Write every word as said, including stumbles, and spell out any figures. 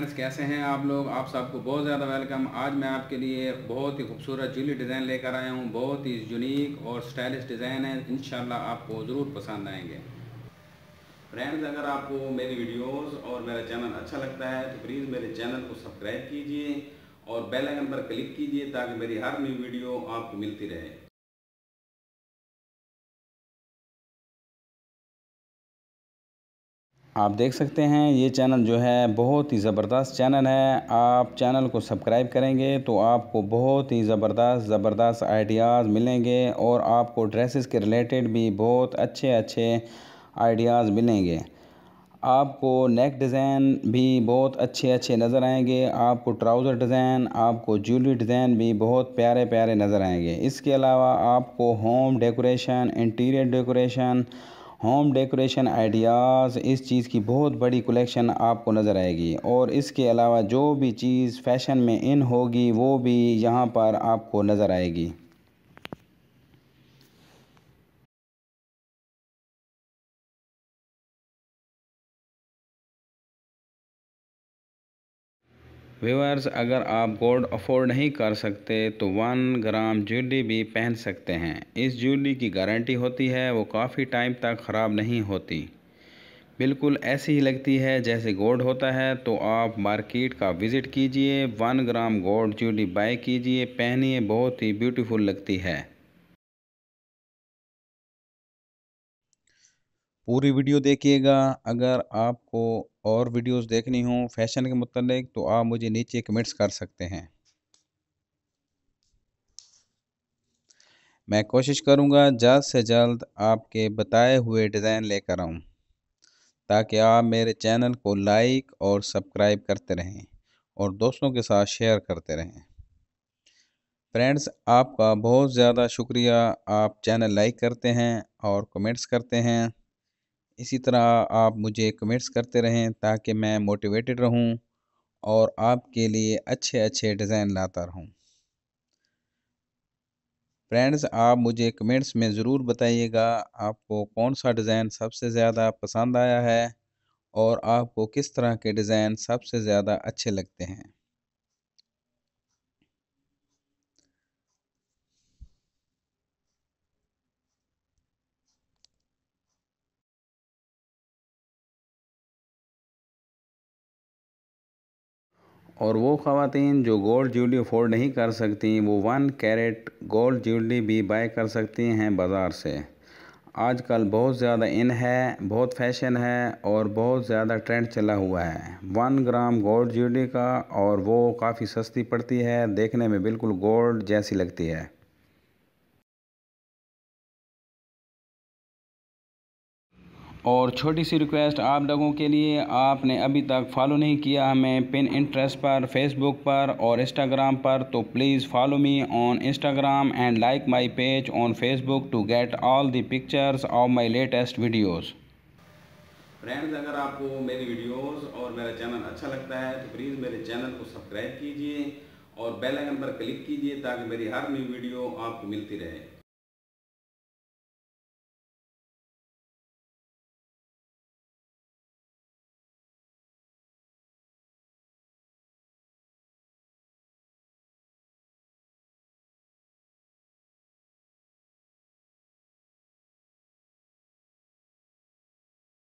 Friends, कैसे हैं आप लोग। आप सबको बहुत ज़्यादा वेलकम। आज मैं आपके लिए बहुत ही खूबसूरत ज्वेलरी डिज़ाइन लेकर आया हूं। बहुत ही यूनिक और स्टाइलिश डिज़ाइन है। इंशाल्लाह आपको ज़रूर पसंद आएंगे। फ्रेंड्स, अगर आपको मेरी वीडियोस और मेरा चैनल अच्छा लगता है तो प्लीज़ मेरे चैनल को सब्सक्राइब कीजिए और बेल आइकन पर क्लिक कीजिए ताकि मेरी हर न्यू वीडियो आपको मिलती रहे। आप देख सकते हैं ये चैनल जो है बहुत ही ज़बरदस्त चैनल है। आप चैनल को सब्सक्राइब करेंगे तो आपको बहुत ही ज़बरदस्त ज़बरदस्त आइडियाज़ मिलेंगे और आपको ड्रेसेस के रिलेटेड भी बहुत अच्छे अच्छे आइडियाज़ मिलेंगे। आपको नेक डिज़ाइन भी बहुत अच्छे अच्छे नज़र आएंगे। आपको ट्राउज़र डिज़ाइन, आपको ज्वेलरी डिज़ाइन भी बहुत प्यारे प्यारे नज़र आएंगे। इसके अलावा आपको home decoration, interior decoration, home decoration ideas, इस चीज़ की बहुत बड़ी कलेक्शन आपको नज़र आएगी। और इसके अलावा जो भी चीज़ फैशन में इन होगी वो भी यहाँ पर आपको नज़र आएगी। व्यूअर्स, अगर आप गोल्ड अफोर्ड नहीं कर सकते तो वन ग्राम ज्वेलरी भी पहन सकते हैं। इस ज्वेलरी की गारंटी होती है, वो काफ़ी टाइम तक ख़राब नहीं होती, बिल्कुल ऐसी ही लगती है जैसे गोल्ड होता है। तो आप मार्केट का विज़िट कीजिए, one gram gold jewellery buy कीजिए, पहनिए, बहुत ही ब्यूटीफुल लगती है। पूरी वीडियो देखिएगा। अगर आपको और वीडियोस देखनी हो फैशन के मुतालिक तो आप मुझे नीचे कमेंट्स कर सकते हैं। मैं कोशिश करूंगा जल्द से जल्द आपके बताए हुए डिज़ाइन लेकर आऊं, ताकि आप मेरे चैनल को लाइक और सब्सक्राइब करते रहें और दोस्तों के साथ शेयर करते रहें। फ्रेंड्स, आपका बहुत ज़्यादा शुक्रिया। आप चैनल लाइक करते हैं और कमेंट्स करते हैं। इसी तरह आप मुझे कमेंट्स करते रहें ताकि मैं मोटिवेटेड रहूं और आपके लिए अच्छे अच्छे डिज़ाइन लाता रहूं। फ्रेंड्स, आप मुझे कमेंट्स में ज़रूर बताइएगा आपको कौन सा डिज़ाइन सबसे ज़्यादा पसंद आया है और आपको किस तरह के डिज़ाइन सबसे ज़्यादा अच्छे लगते हैं। और वो ख़वातीन जो गोल्ड ज्वेलरी अफोर्ड नहीं कर सकती, वो वन कैरेट गोल्ड ज्वेलरी भी बाय कर सकती हैं बाज़ार से। आजकल बहुत ज़्यादा इन है, बहुत फैशन है और बहुत ज़्यादा ट्रेंड चला हुआ है वन ग्राम गोल्ड ज्वेलरी का, और वो काफ़ी सस्ती पड़ती है, देखने में बिल्कुल गोल्ड जैसी लगती है। और छोटी सी रिक्वेस्ट आप लोगों के लिए, आपने अभी तक फॉलो नहीं किया हमें पिन इंटरेस्ट पर, फेसबुक पर और इंस्टाग्राम पर, तो please follow me on Instagram and like my page on Facebook to get all the pictures of my latest videos. Friends, अगर आपको मेरी वीडियोस और मेरा चैनल अच्छा लगता है तो प्लीज़ मेरे चैनल को सब्सक्राइब कीजिए और बेल आइकन पर क्लिक कीजिए ताकि मेरी हर न्यू वीडियो आपको मिलती रहे।